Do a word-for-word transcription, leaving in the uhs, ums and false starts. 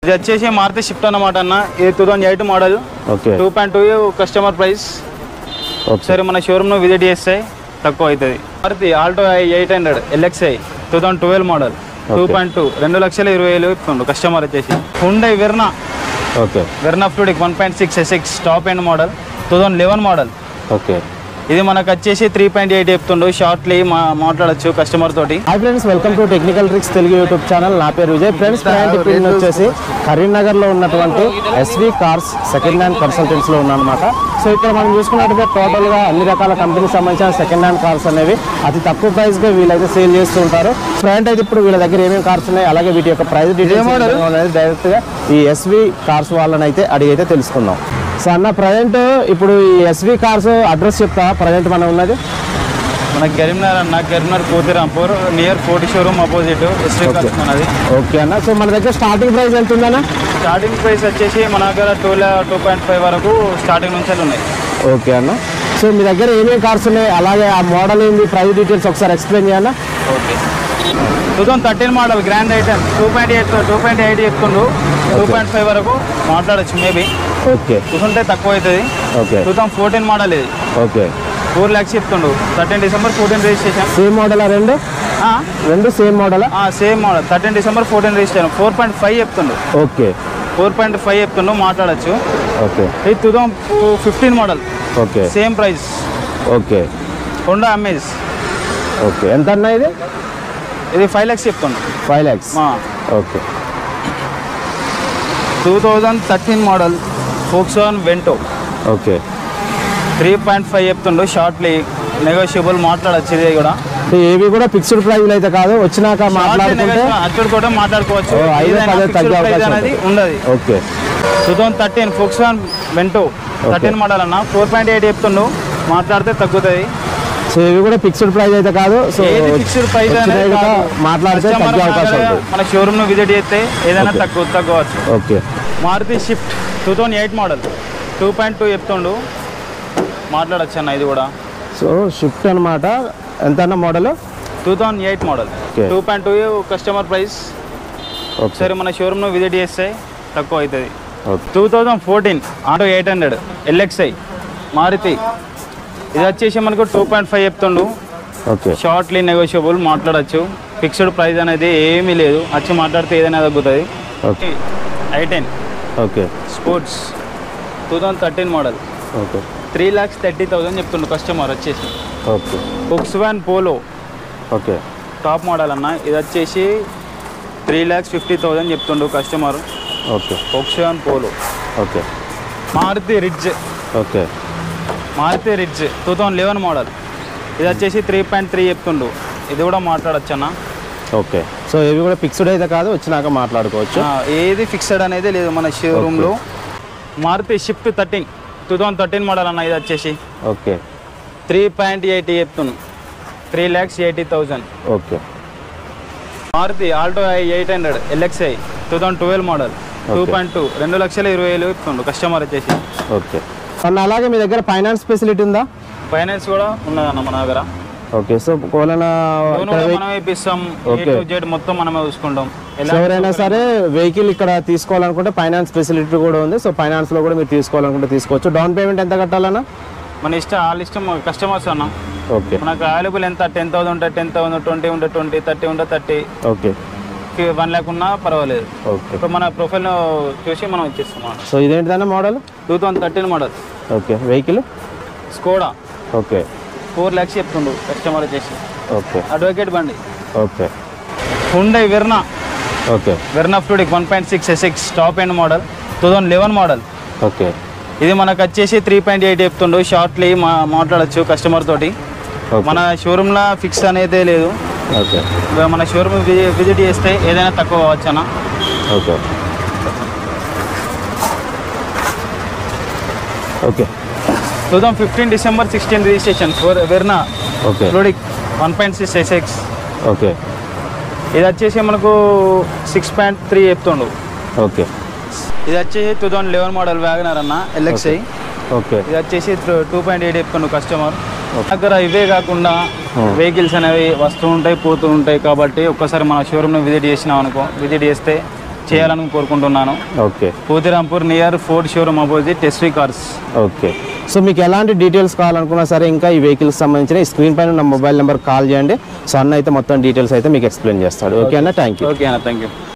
ఇది వచ్చేసి మారుతి షిఫ్ట్ అన్నమాట అన్న. ఇది two thousand eight model. Okay. Two point two customer price. ఒకసారి మన షోరూమ్ను విజిట్ చేస్తే తక్కువ అవుతుంది. Maruti Alto eight hundred LXI two thousand twelve model two point two రెండు లక్షల ఇరవై వేలు ఇస్తుండు కస్టమర్ వచ్చేసి. Hyundai Verna. Okay. Verna Fluidic one point six SX top end model two thousand eleven model. Okay. ఇది మనకు వచ్చేసి త్రీ పాయింట్ ఎయిట్ చెప్తుండు. షార్ట్లీ మా మాట్లాడచ్చు కస్టమర్ తోటి. Hi friends, welcome to technical tricks Telugu YouTube channel. నా పేరు విజయ్. ఫ్రెండ్స్, ప్రజెంట్ ఇప్పుడు వచ్చేసి కరీంనగర్లో ఉన్నటువంటి ఎస్వి కార్స్ సెకండ్ హ్యాండ్ కన్సల్టెంట్స్లో ఉన్నానమాట. సో ఇక్కడ మనం చూసుకున్నట్టుగా టోటల్గా అన్ని రకాల కంపెనీకి సంబంధించిన సెకండ్ హ్యాండ్ కార్స్ అనేవి అతి తక్కువ ప్రైస్గా వీళ్ళైతే సేల్ చేస్తూ ఉంటారు. ఫ్రెండ్ అయితే ఇప్పుడు వీళ్ళ దగ్గర ఏమేమి కార్స్ ఉన్నాయి, అలాగే వీటి యొక్క ప్రైస్ డీటెయిల్స్ అనేది డైరెక్ట్గా ఈ ఎస్వి కార్స్ వాళ్ళని అయితే అడిగైతే తెలుసుకుందాం. సో అన్న, ప్రజెంట్ ఇప్పుడు ఈ ఎస్వి కార్స్ అడ్రస్ చెప్తా. ప్రజెంట్ మనం ఉన్నది మన కరీంనగర్ అన్న, కరీంనగర్ కోతిరాంపూర్ నియర్ కోటి షోరూమ్ అపోజిట్ ఎస్వి కార్స్ మనది. ఓకే అన్న. సో మన దగ్గర స్టార్టింగ్ ప్రైస్ ఎంత ఉందన్న? స్టార్టింగ్ ప్రైస్ వచ్చేసి మన దగ్గర టూ టూ పాయింట్ ఫైవ్ వరకు స్టార్టింగ్ నుంచి ఉన్నాయి. ఓకే అన్న. సో మీ దగ్గర ఏమేమి కార్స్ ఉన్నాయి, అలాగే ఆ మోడల్ ఏంది, ప్రైస్ డీటెయిల్స్ ఒకసారి ఎక్స్ప్లెయిన్ చేయాలా? Okay. Two thousand thirteen model grand item two point eight two point eight చెప్తుండ్రు. టూ పాయింట్ ఫైవ్ వరకు మాట్లాడచ్చు మేబీ. ఓకే. చూసుంటే తక్కువ అవుతుంది. Okay. Two thousand fourteen model ఇది. ఓకే. ఫోర్ ల్యాక్స్ చెప్తుండు. Thirteen December fourteen registration. Same model రెండు రెండు same model same model thirteen December fourteen registration. Four point five చెప్తుండు. ఓకే. ఫోర్ పాయింట్ ఫైవ్ చెప్తుండు, మాట్లాడచ్చు. ఓకే. ఇది two thousand fifteen model. Okay. Same price. Okay. Honda Amaze. Okay. ఎంత అన్న ఇది? ఇది ఫైవ్ ల్యాక్స్ చెప్తుండు. Five lakhs. Okay. Two thousand thirteen model Volkswagen Vento. Okay. Three point five చెప్తుండు. షార్ట్లీ నెగోషియబుల్, మాట్లాడచ్చు. ఇది కూడా ఏవి కూడా ఫిక్స్డ్ ప్రైస్ అయితే కాదు, వచ్చినాక మాట్లాడుకుంటే అక్కడ కూడా మాట్లాడుకోవచ్చు. అనేది ఉండదు. Okay. Two thousand thirteen Volkswagen Vento thirteen model అన్న. ఫోర్ పాయింట్ ఎయిట్ చెప్తుండు, మాట్లాడితే తగ్గుతుంది. సో ఇవి కూడా ఫిక్స్డ్ ప్రైస్ అయితే కాదు. సో ఫిక్స్డ్ ప్రైస్ మాట్లాడితే తగ్గే అవకాశం ఉంది. మన షోరూమ్ ను విజిట్ చేస్తే ఏదైనా తక్కువ తగ్గవచ్చు. Okay. Maruti Swift two thousand eight model two point two చెప్తుండు, మాట్లాడచ్చు అన్న. ఇది కూడా సో షిఫ్ట్ అనమాట. ఎంత అన్న model? Two thousand eight model two point two customer price. ఒకసారి మన షోరూమ్ ను విజిట్ చేస్తే తక్కువ అవుతుంది. Two thousand fourteen Alto eight hundred LXI Maruti. ఇది వచ్చేసి మనకు టూ పాయింట్ ఫైవ్ చెప్తుండు. ఓకే. షార్ట్లీ నెగోషియబుల్, మాట్లాడచ్చు. ఫిక్స్డ్ ప్రైస్ అనేది ఏమీ లేదు, వచ్చి మాట్లాడితే ఏదైనా తగ్గుతుంది. Okay. I ten. Okay. Sports two thousand thirteen model. Okay. Three lakhs thirty thousand చెప్తుండు కస్టమర్ వచ్చేసి. Okay. Volkswagen Polo. Okay. Top model అన్న. ఇది వచ్చేసి త్రీ ల్యాక్స్ ఫిఫ్టీ థౌసండ్ చెప్తుండు customer. Okay. Volkswagen Polo. Okay. Maruti Ritz. Okay. Maruti Ritz two thousand eleven model. ఇది వచ్చేసి three point three చెప్తుండు. ఇది కూడా మాట్లాడచ్చు అన్న. ఓకే. సో ఇవి కూడా ఫిక్స్డ్ అయితే కాదు, వచ్చినాక మాట్లాడుకోవచ్చు. ఏది ఫిక్స్డ్ అనేది లేదు మన షోరూంలో. Maruti Swift thirteen two thousand thirteen model అన్న. ఇది వచ్చేసి ఓకే. త్రీ పాయింట్ ఎయిటీ చెప్తుండు. Three lakhs eighty thousand. Okay. Maruti Alto eight hundred LXI two thousand twelve model two point two రెండు లక్షల ఇరవై వేలు ఇస్తుండు కస్టమర్ వచ్చేసి. ఓకే. అన్న, అలాగే మీ దగ్గర ఫైనాన్స్ ఫెసిలిటీ ఉందా? ఫైనాన్స్ కూడా ఉన్నదన్న మన దగ్గర. ఓకే. సో కోలనా మనమే ఇప్పిస్తాం. జెడ్ మొత్తం మనమే చూసుకుంటాం. ఎవరైనా సరే వెహికల్ ఇక్కడ తీసుకోవాలనుకుంటే ఫైనాన్స్ ఫెసిలిటీ కూడా ఉంది. సో ఫైనాన్స్ లో కూడా మీరు తీసుకోవాలనుకుంటే తీసుకోవచ్చు. డౌన్ పేమెంట్ ఎంత కట్టాలన్నా? మన ఇష్టం, వాళ్ళ ఇష్టం కస్టమర్స్ అన్న. ఓకే. మనకు అవైలబుల్ ఎంత టెన్ థౌసండ్ ఉంటే టెన్ థౌసండ్, ట్వంటీ ఉంటే ట్వంటీ, థర్టీ ఉంటే థర్టీ. ఓకే. వన్ ల్యాక్ ఉన్నా పర్వాలేదు. ఓకే. ఇప్పుడు మన ప్రొఫైల్ చూసి మనం ఇచ్చేస్తాం. సో ఇదేంటిదన్న model? Two thousand thirteen model. Okay. Vehicle Skoda. Okay. Four lakhs చెప్తుండు కస్టమర్ వచ్చేసి. ఓకే. అడ్వకేట్ బండి. Okay. Hyundai Verna. Okay. Verna Fluidic one point six SX top end model two thousand eleven model. Okay. ఇది మనకు వచ్చేసి three point eight చెప్తుండు. Shortly మా మాట్లాడచ్చు customer తోటి. మన షోరూమ్లో ఫిక్స్ అనేది లేదు. ఓకే. మన షోరూమ్ విజిట్ చేస్తే ఏదైనా తక్కువ కావచ్చు అన్న. Okay. Okay. Two thousand fifteen December sixteen registration four Verna. Okay. Fluidic one point six SX. Okay. ఇది వచ్చేసి మనకు సిక్స్ పాయింట్ త్రీ చెప్తుండు. ఓకే. ఇది వచ్చేసి two thousand eleven model wagon R అన్న ఎల్ఎక్స్ఐ. ఓకే. ఇది వచ్చేసి టూ పాయింట్ ఎయిట్ చెప్తుండు కస్టమర్. దగ్గర ఇవే కాకుండా వెహికల్స్ అనేవి వస్తూ ఉంటాయి, పోతూ ఉంటాయి. కాబట్టి ఒక్కసారి మన షోరూమ్ని విజిట్ చేసినాం అనుకో, విజిట్ చేస్తే చేయాలని కోరుకుంటున్నాను. Okay. Pothirampur near Ford showroom opposite S V cars. Okay. So మీకు ఎలాంటి డీటెయిల్స్ కావాలనుకున్నా సరే ఇంకా ఈ వెహికల్స్ సంబంధించిన ఈ స్క్రీన్ పైన ఉన్న మొబైల్ నెంబర్ కాల్ చేయండి. సో అన్న అయితే మొత్తం డీటెయిల్స్ అయితే మీకు ఎక్స్ప్లెయిన్ చేస్తాడు. ఓకే అన్న, థ్యాంక్ యూ. ఓకే అన్న, థ్యాంక్ యూ.